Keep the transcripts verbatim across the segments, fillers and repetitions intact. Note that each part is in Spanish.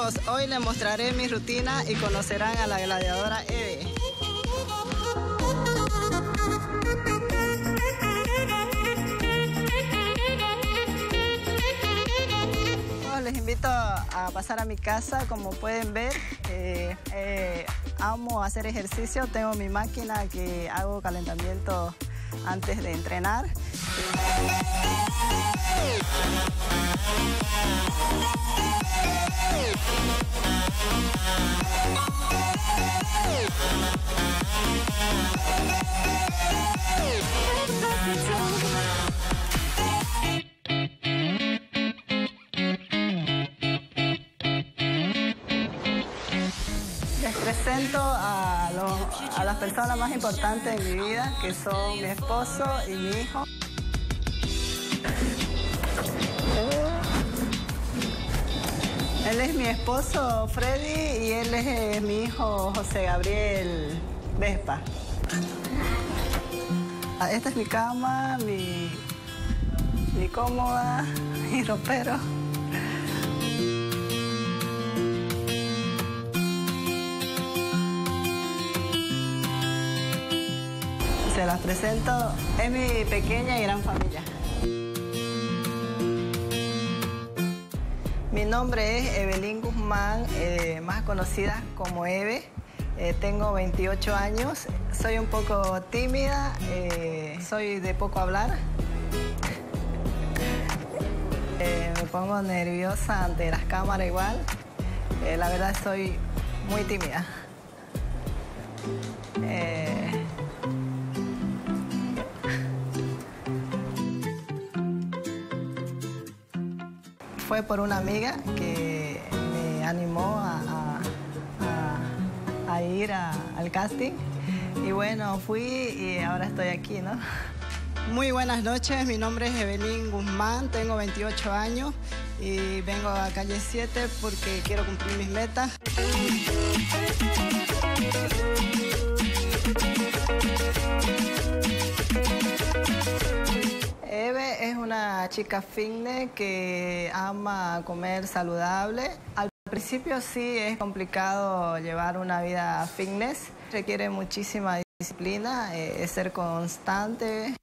amigos, hoy les mostraré mi rutina y conocerán a la gladiadora Eve. Les invito a pasar a mi casa. Como pueden ver, eh, eh, amo hacer ejercicio. Tengo mi máquina que hago calentamiento antes de entrenar. Les presento a, los, a las personas más importantes de mi vida, que son mi esposo y mi hijo. Él es mi esposo Freddy y él es eh, mi hijo José Gabriel Vespa. Esta es mi cama, mi, mi cómoda, mi ropero. Se las presento, es mi pequeña y gran familia. Mi nombre es Evelyn Guzmán, eh, más conocida como Eve. Eh, tengo veintiocho años, soy un poco tímida, eh, soy de poco hablar. Eh, me pongo nerviosa ante las cámaras igual. Eh, la verdad soy muy tímida. Eh, Fue por una amiga que me animó a, a, a, a ir a, al casting. Y bueno, fui y ahora estoy aquí, ¿no? Muy buenas noches, mi nombre es Evelyn Guzmán, tengo veintiocho años y vengo a Calle siete porque quiero cumplir mis metas. Eve es una chica fitness que ama comer saludable. Al principio sí es complicado llevar una vida fitness, requiere muchísima disciplina, eh, ser constante.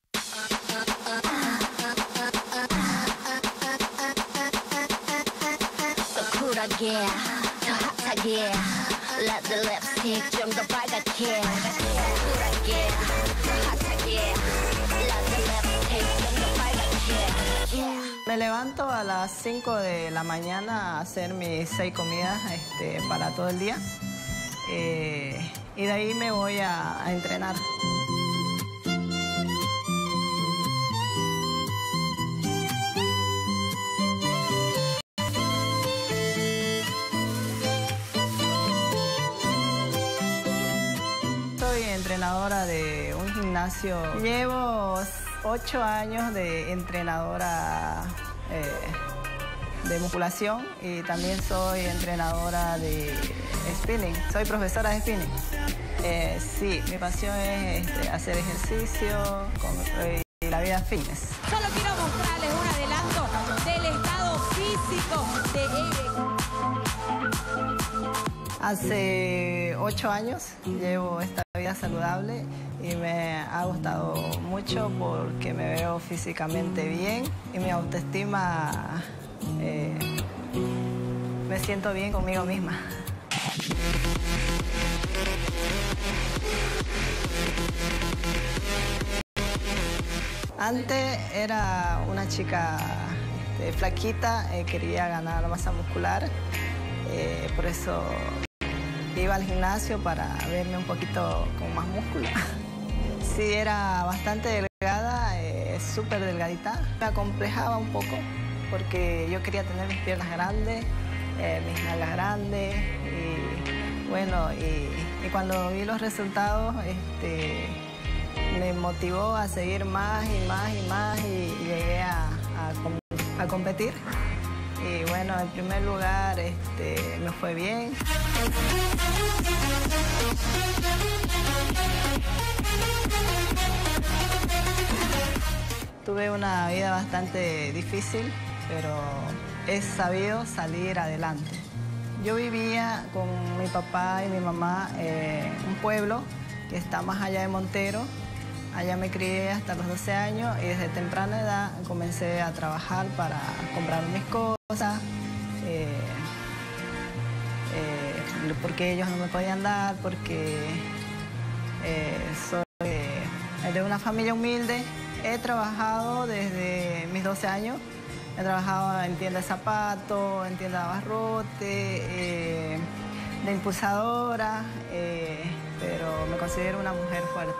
Me levanto a las cinco de la mañana a hacer mis seis comidas este, para todo el día. Eh, y de ahí me voy a, a entrenar. Soy entrenadora de un gimnasio. Llevo ocho años de entrenadora eh, de musculación y también soy entrenadora de spinning. Soy profesora de spinning. Eh, sí, mi pasión es este, hacer ejercicio con, eh, y la vida fitness. Solo quiero mostrarles un adelanto del estado físico de Eve. Hace ocho años llevo esta vida saludable y me ha gustado mucho porque me veo físicamente bien y mi autoestima, eh, me siento bien conmigo misma. Antes era una chica este, flaquita, eh, quería ganar masa muscular, eh, por eso iba al gimnasio para verme un poquito con más músculo. Sí, era bastante delgada, eh, súper delgadita. Me acomplejaba un poco porque yo quería tener mis piernas grandes, eh, mis nalgas grandes. Y bueno, y, y cuando vi los resultados, este, me motivó a seguir más y más y más y, y llegué a, a, a competir. Y bueno, en primer lugar este, me fue bien. Tuve una vida bastante difícil, pero he sabido salir adelante. Yo vivía con mi papá y mi mamá en un pueblo que está más allá de Montero. Allá me crié hasta los doce años y desde temprana edad comencé a trabajar para comprar mis cosas, eh, eh, porque ellos no me podían dar, porque eh, soy eh, de una familia humilde. He trabajado desde mis doce años. He trabajado en tienda de zapatos, en tienda de abarrote, eh, de impulsadora, eh, pero me considero una mujer fuerte.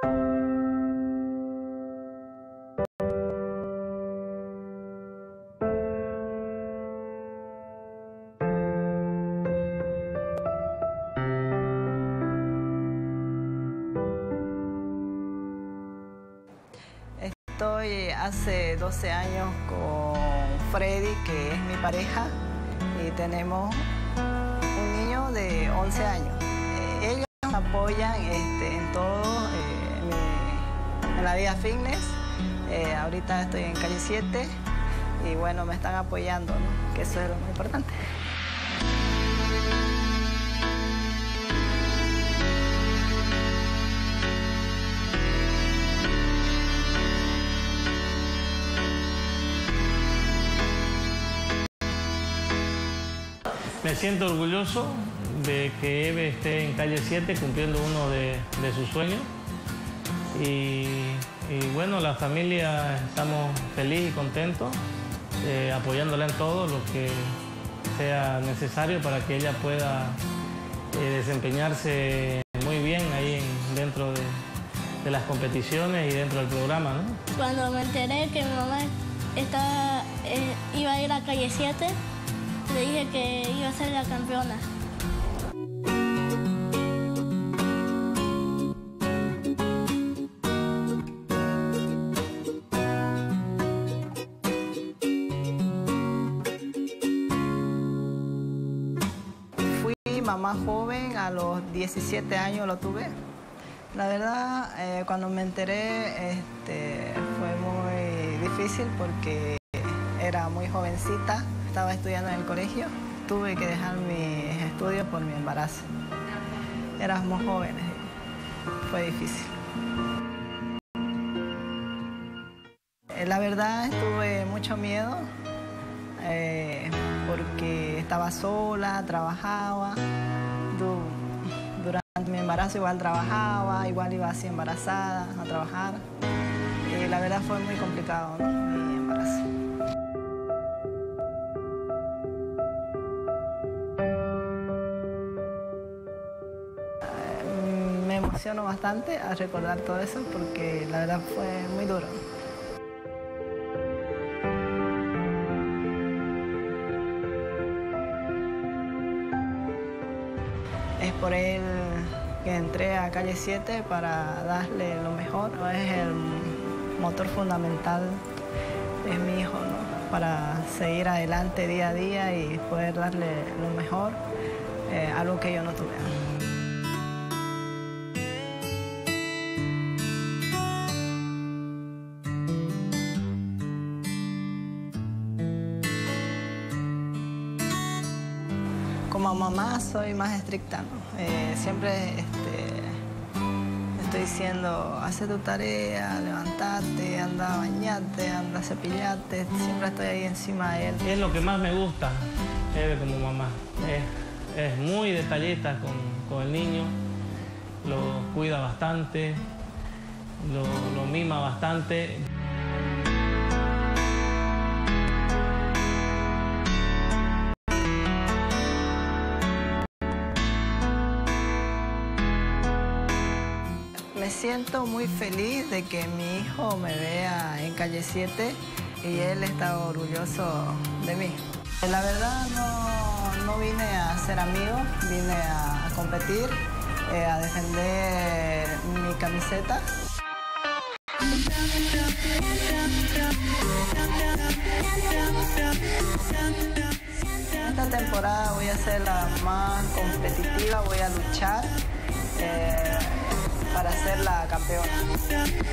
Estoy hace doce años con Freddy, que es mi pareja, y tenemos un niño de once años. Eh, ellos me apoyan este, en todo, eh, mi, en la vida fitness. Eh, ahorita estoy en calle siete y bueno, me están apoyando, ¿no? Que eso es lo muy importante. Me siento orgulloso de que Eve esté en calle siete cumpliendo uno de, de sus sueños. Y, y bueno, la familia estamos felices y contentos, eh, apoyándola en todo lo que sea necesario para que ella pueda eh, desempeñarse muy bien ahí en, dentro de, de las competiciones y dentro del programa, ¿no? Cuando me enteré que mi mamá estaba, eh, iba a ir a calle siete, le dije que iba a ser la campeona. Fui mamá joven, a los diecisiete años lo tuve. La verdad, eh, cuando me enteré, este, fue muy difícil porque era muy jovencita. Estaba estudiando en el colegio, tuve que dejar mis estudios por mi embarazo. Éramos jóvenes, fue difícil. La verdad, tuve mucho miedo eh, porque estaba sola, trabajaba. Du durante mi embarazo igual trabajaba, igual iba así embarazada a trabajar. Y la verdad fue muy complicado, ¿no? Mi embarazo. Me emociono bastante al recordar todo eso porque la verdad fue muy duro. Es por él que entré a calle siete para darle lo mejor. Es el motor fundamental, es mi hijo, ¿no? Para seguir adelante día a día y poder darle lo mejor, eh, algo que yo no tuve. Como mamá soy más estricta, ¿no? Eh, siempre este, estoy diciendo, hace tu tarea, levantate, anda a bañarte, anda a cepillarte. Siempre estoy ahí encima de él. Es lo que más me gusta, Eve, como mamá. Es, es muy detallista con, con el niño, lo cuida bastante, lo, lo mima bastante. Me siento muy feliz de que mi hijo me vea en calle siete y él está orgulloso de mí. La verdad no, no vine a ser amigo, vine a competir, eh, a defender mi camiseta. Esta temporada voy a ser la más competitiva, voy a luchar eh, para ser la campeona.